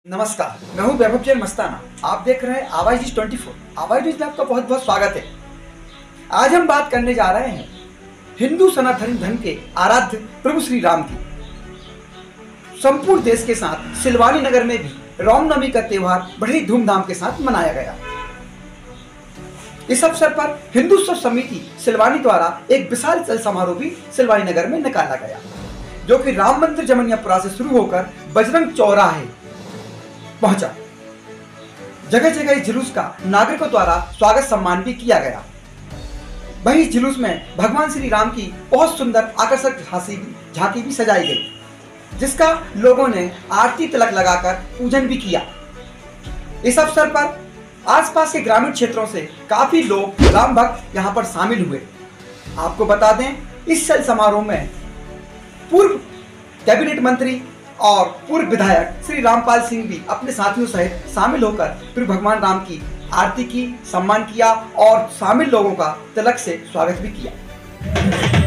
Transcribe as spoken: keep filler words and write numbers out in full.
नमस्कार, मैं हूं वैभव जैन मस्ताना। आप देख रहे हैं आवाज न्यूज चौबीस। आवाज न्यूज में आपका बहुत बहुत स्वागत है। आज हम बात करने जा रहे हैं हिंदू सनातन धर्म के आराध्य प्रभु श्री राम की। संपूर्ण देश के साथ सिलवानी नगर में भी रामनवमी का त्योहार बड़े धूमधाम के साथ मनाया गया। इस अवसर पर हिंदू उत्सव समिति सिलवानी द्वारा एक विशाल जल समारोह भी सिलवानी नगर में निकाला गया, जो कि राम मंदिर जमनियापुरा से शुरू होकर बजरंग चौराहे पहुंचा। जगह जगह इस जुलूस का नागरिकों द्वारा स्वागत सम्मान भी किया गया। वहीं इस जुलूस में भगवान श्री राम की बहुत सुंदर आकर्षक झांकी झांकी भी सजाई गई, जिसका लोगों ने आरती तिलक लगाकर पूजन भी किया। इस अवसर पर आसपास के ग्रामीण क्षेत्रों से काफी लोग राम भक्त यहां पर शामिल हुए। आपको बता दें, इस जल समारोह में पूर्व कैबिनेट मंत्री और पूर्व विधायक श्री रामपाल सिंह भी अपने साथियों सहित शामिल होकर फिर भगवान राम की आरती की, सम्मान किया और शामिल लोगों का तिलक से स्वागत भी किया।